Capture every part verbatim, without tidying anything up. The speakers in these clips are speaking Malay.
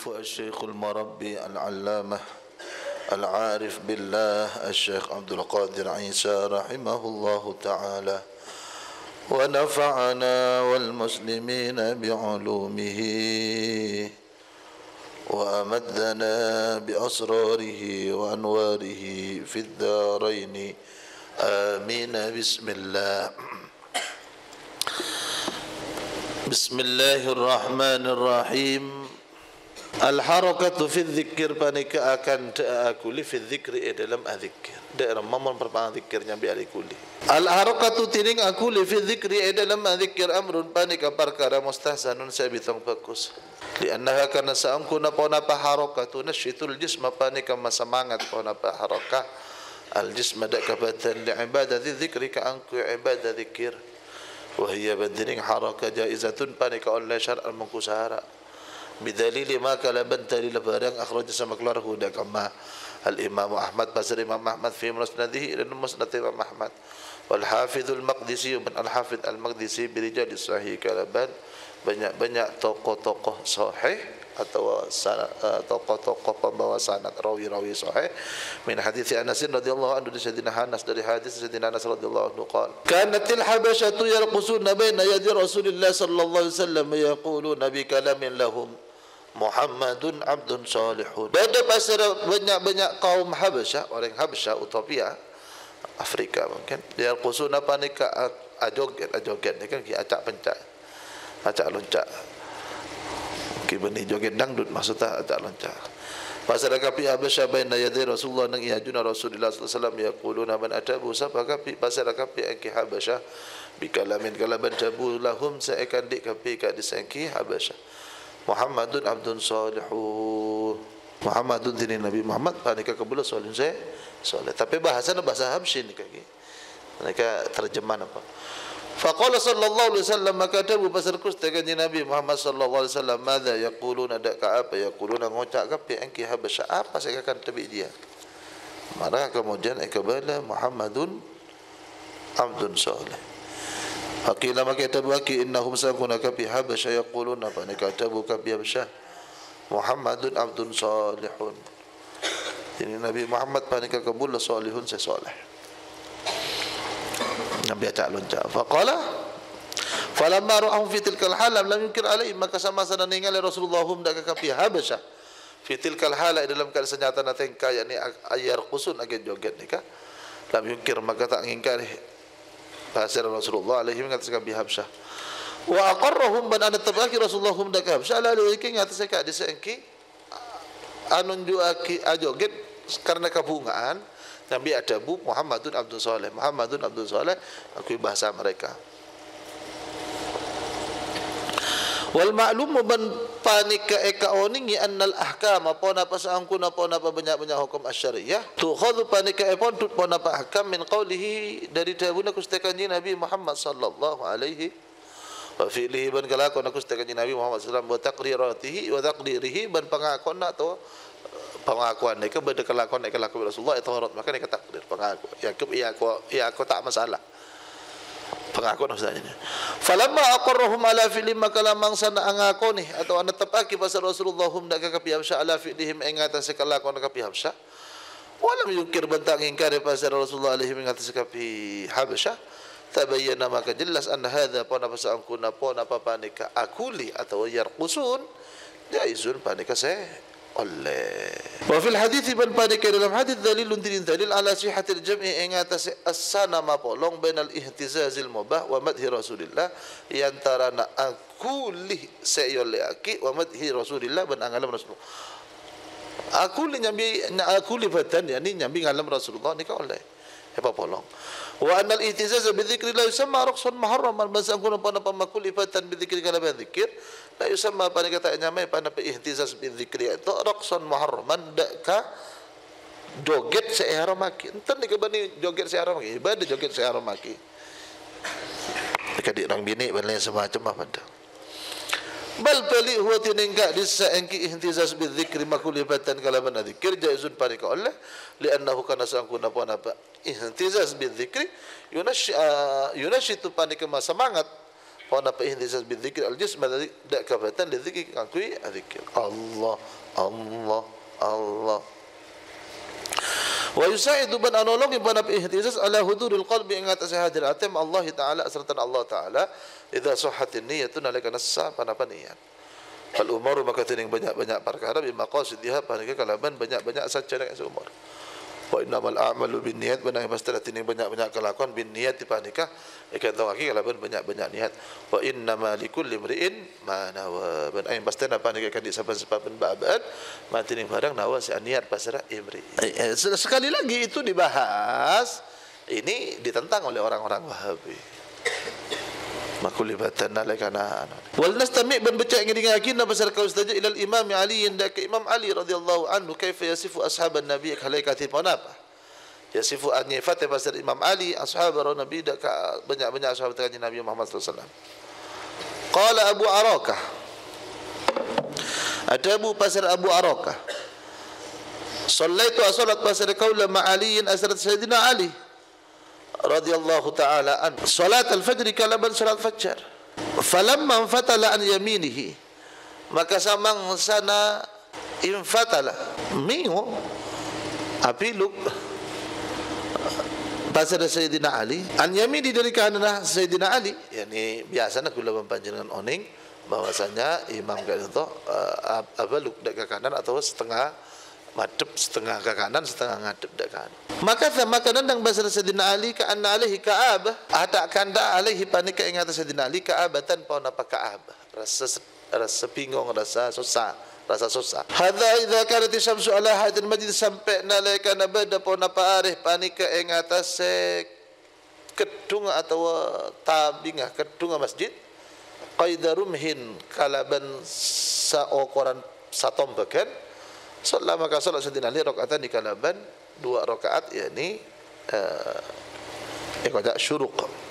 الشيخ المربي العلامة العارف بالله الشيخ عبد القادر عيسى رحمه الله تعالى ونفعنا والمسلمين بعلومه وأمدنا بأسراره وأنواره في الدارين آمين. بسم الله بسم الله الرحمن الرحيم. Al-harakatu fi dzikir panika akan taakuli fi dzikri dalam adzikir. Daerah mamon perpang dzikirnya bi alikuli. Al-harakatu tining akuli fi dzikri dalam adzikir amrun panika perkara mustahsanun sabitong bagus. Di annaha kana saangkuna pona pa harakatu nasyitul jisma panika masamangat pona pa harakah al jisma dakabatan li ibadati dzikri ka angku ibadah dzikir. Wa hiya badining harakah jaizatun panika oleh syar'an mengkusara. Bidalili maka laban dalil barang akhraj sama keluar huda kama al Imam Ahmad pasal Imam Ahmad fi musnadihi dan musnad Imam Ahmad wal Hafidz al Maqdisi dan al Hafidz al Maqdisi bi rijal sahih kalaban banyak-banyak tokoh-tokoh sahih atau tokoh-tokoh pembawa sanad rawi-rawi sahih min hadits Anas radhiyallahu anhu dari Sayyidina Anas dari hadis Sayyidina Anas radhiyallahu anhu qala kanatil habasyatu yarqusuna baina yadi Rasulillah sallallahu alaihi wasallam yaquluna bi kalamin lahum Muhammadun abdun salihun. Pada pasal banyak-banyak kaum Habasyah, orang Habasyah, Utopia, Afrika mungkin. Dia kusuna panika ajoget, ajoget ni kan ki acak pencak. Acak loncak. Ki beni joget dangdut maksudnya acak loncak. Pasal kapi Habasyah baina yaday Rasulullah nang ihajuna Rasulullah sallallahu alaihi wasallam yaquluna man atabu sapa kapi pasal kapi ki Habasyah bikalamin kalaban jabu lahum saekan dik kapi ka disangki Habasyah. Muhammadun abdun salihun. Muhammadun dini Nabi Muhammad panika kabula salih saya salih. Tapi bahasanya bahasa Habsyi ni kaki. Mereka terjemahan apa? Faqala sallallahu alaihi wasallam maka tabu pasal kusta kanji Nabi Muhammad sallallahu alaihi wasallam madza yaquluna dak ka apa yaquluna ngocak ka pi angki Habasyah apa saya akan tabi dia. Maka kemudian ikabala Muhammadun abdun salih. Hakila maka tabaki innahum sakuna kafi Habasyah yaquluna fa nakatabu kafi Habasyah Muhammadun abdun salihun. Ini Nabi Muhammad panika kabul salihun sesoleh. Nabi acak lonca. Faqala falamma ra'ahum fi tilkal halam lam yunkir alaihi maka sama sana ningali Rasulullah hum dak kafi Habasyah fi tilkal hala dalam keadaan senjata natengka yakni ayar qusun agen joget nikah lam yunkir maka tak ngingkari pasal Rasulullah alaihi mengatakan bi Habasyah wa aqarrahum ban ana tabaki Rasulullah hum dak Habasyah lalu iki ngata seka disengki anun juaki ajoget karena kabungaan Nabi adabu Muhammadun abdul saleh Muhammadun abdul saleh aku bahasa mereka wal ma'lum ban panika eka oningi annal ahkam pona pasangkuna pona banyak-banyak hukum asy-syariah tukhadhu panika epon tut pona pa ahkam min qaulihi dari tabuna kustakanji Nabi Muhammad sallallahu alaihi wa fi'lihi ban kalakon kustakanji Nabi Muhammad sallallahu alaihi wasallam wa taqriratihi wa taqdirihi ban pangakon atau pengakuan mereka benda kelakon mereka laku Rasulullah itu hormat maka mereka takdir pengaku Yakub iya aku iya aku tak masalah pengakuan maksudnya. Falamma aqarrahum ala fi'li maka lamang sana angakoni atau ana tepaki pasal Rasulullah hum dak ka Habasyah ala fi'lihim ing atas kelakon ka Habasyah. Walam yukir bentang ingkar pasal Rasulullah alaihi ing atas ka Habasyah. Tabayyana maka jelas anna hadza pona pasal angkuna pona papanika akuli atau yarqusun jaizun panika se oleh. Wa fil hadits ban panika dalam hadis dalilun dalil ala sihhatil jam'i ing atas as-sana mapolong bainal ihtizazil mubah wa madhi Rasulillah antara na akuli sayole aki wa madhi Rasulillah ban angalam Rasulullah. Akuli nyambi akuli batan yani nyambi ngalam Rasulullah nika oleh. Apa polong. Wa anal ihtizaz bi dzikri la yusamma raqsan muharraman basa kuna pana pamakul ibatan bi dzikri kana bi dzikir la yusamma pana kata nyamai pana bi ihtizaz bi dzikri itu raqsan muharraman daka joget seharam maki enten ni kebani joget seharam maki ibadah joget seharam maki dekat orang bini ban lain semacam apa dah bal bali huwa tinengka disa engki ihtizaz bi dzikri makul ibatan kalaman dzikir jaizun pana ka Allah li'annahu kana sangkuna pana ihtizaz bi dzikri yunash yunashitu panika semangat Pada ihtisas bidzikr al-jism alladhi dak kabatan lidzikri ngakui adzikir. Allah Allah Allah. Wa yusaidu ban anolongi pada ihtisas ala huduril qalbi ing atas hadir atem Allah taala asratan Allah taala idza sahhatin niyyatun alaka nassa panapa niat. Fal umur maka tining banyak-banyak perkara bi maqasidiha panika kalaban banyak-banyak saja dengan seumur. Wa innamal a'malu binniyat banang pastara tining banyak-banyak kelakuan binniyat panika ikan tahu lagi kalaban banyak-banyak niat. Wa innama likulli imri'in ma nawa ban ain pastana panika kan disebab-sebab babat mati ning barang nawa si niat pastara imri. Sekali lagi itu dibahas, ini ditentang oleh orang-orang Wahabi. Makulibatan nalekana wal nastami' ban baca ngiding yakin pasal kau saja ilal imam Ali inda ke Imam Ali radhiyallahu anhu kaifa yasifu ashaban nabi kalaikati panapa yasifu an yafat pasal Imam Ali ashabar nabi dak banyak-banyak sahabat kanjeng Nabi Muhammad sallallahu alaihi wasallam. Qala Abu Arakah, ada Abu pasal Abu Arakah, sallaitu as-salat pasal qaula ma Ali asrat sayyidina Ali radhiyallahu ta'ala an salat al-fajr kalaban salat fajar falamma fatala an yaminihi maka samang sana infatala minhu apiluk pasal Sayyidina Ali an yamini dari kanan Sayyidina Ali, yani biasanya kula panjenengan oning bahwasanya imam kan itu uh, apa luk dak ke kanan atau setengah madep setengah ke kanan setengah ngadep dak kanan. Maka maka nandang bahasa Sayyidina Ali ka anna alaihi ka'abah ada kanda alaihi panika ing atas Sayyidina Ali ka'abatan pon apa ka'abah rasa rasa bingung rasa susah rasa susah. Hadza idza kanat syamsu ala hadil masjid sampai nalika nabada pon apa arih panika ing atas kedung atau tabingah kedung masjid qaidarumhin kalaban saokoran satombakan. Salat maka salat Sayyidina Ali rakaatan di kalaban dua rakaat, yakni eh iqada syuruq.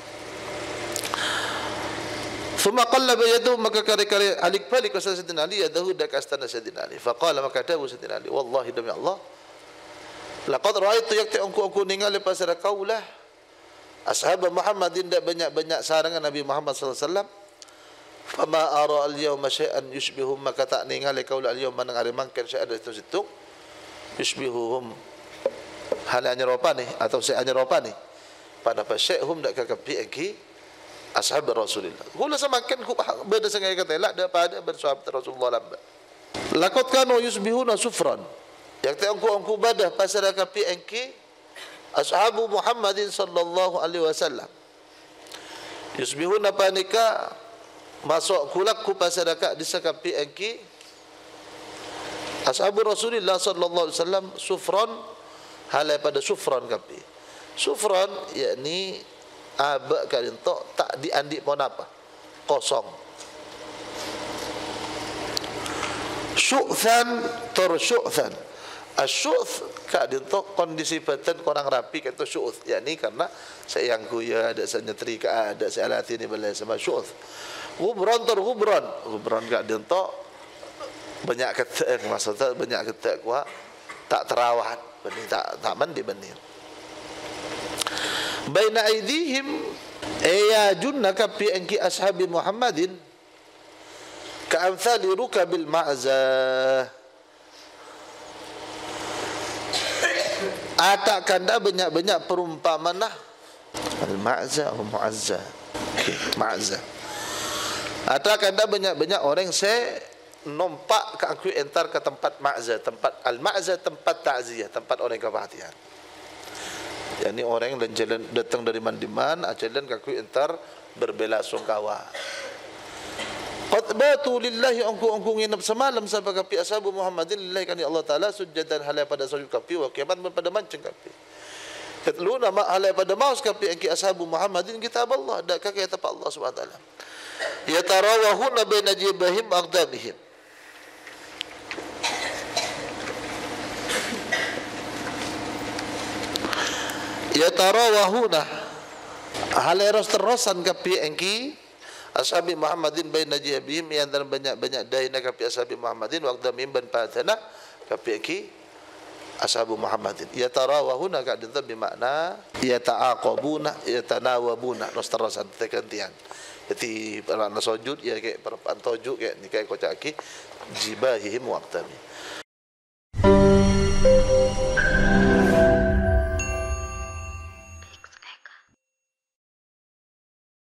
Thumma qallaba yadahu maka kari-kari alik balik ke Sayyidina Ali yadahu dak astana Sayyidina Ali. Faqala maka dawu Sayyidina Ali, wallahi demi Allah laqad ra'aitu yakti angku-angku ningali pasal kaulah ashab Muhammadin dak banyak-banyak sarangan Nabi Muhammad sallallahu alaihi wasallam. Fama ara al-yawma syai'an yushbihum maka tak ningali kaula al-yawma nang ari mangken syai'an itu situ yushbihuhum hal anyaropa ni atau syai'an anyaropa ni pada syai'hum dak kakapi aki ashab Rasulullah. Kula samaken ku beda sangai kata la daripada bersahabat Rasulullah lamba. Laqad kanu yushbihuna sufran. Yang tak angku-angku badah pasal kapi aki ashabu Muhammadin sallallahu alaihi wasallam. Yushbihuna panika masuk kulak ku pasadaka disakapi engki ashabu Rasulullah sallallahu alaihi wasallam sufran halai pada sufran kapi. Sufran yakni abak kalinto tak diandik pun apa kosong. Syu'than tur syu'than asyu'th kalinto kondisi badan kurang rapi kata syu'th, yakni karena sayang kuya ada senyetri ka ada sealati ni balai sama syu'th. Gubron tur gubron gubron gak dinto banyak ketek maksudnya banyak ketek kuah tak terawat benih tak tak mandi benih. Baina aidihim ayajunna kapi anki ashabi Muhammadin ka amsali rukabil ma'za atak kanda banyak-banyak perumpamaan al-ma'za atau mu'azza. Okey, ma'za. Ada kanda banyak-banyak orang saya nompak ke aku entar ke tempat ma'za, tempat al-ma'za, tempat takziah, tempat orang kematian. Yani orang yang jalan datang dari mandiman, jalan ke aku entar berbela sungkawa. Qad batu lillahi angku-angku nginap semalam sampai kapi ashabu Muhammadin lillahi kan Allah Taala sujadan halai pada sujud kapi wa kiamat pada mancing kapi. Yatluna ma halai pada maus kapi angki ashabu Muhammadin kitab Allah dak ka kitab Allah Subhanahu wa taala. Yatarawahuna baina jibahim aqdamihim. Yatarawahuna halai ros terosan kapi angki ashabi Muhammadin baina jibahim yang dalam banyak-banyak daina kapi ashabi Muhammadin waqdamihim ban patana kapi angki ashabu Muhammadin. Yatarawahuna ka dinta bermakna yata'aqabuna yatanawabuna ros terosan tekantian. Jadi para nasujud ya kayak para pantoju kayak ni kayak kocak ki jibahihim waqtami.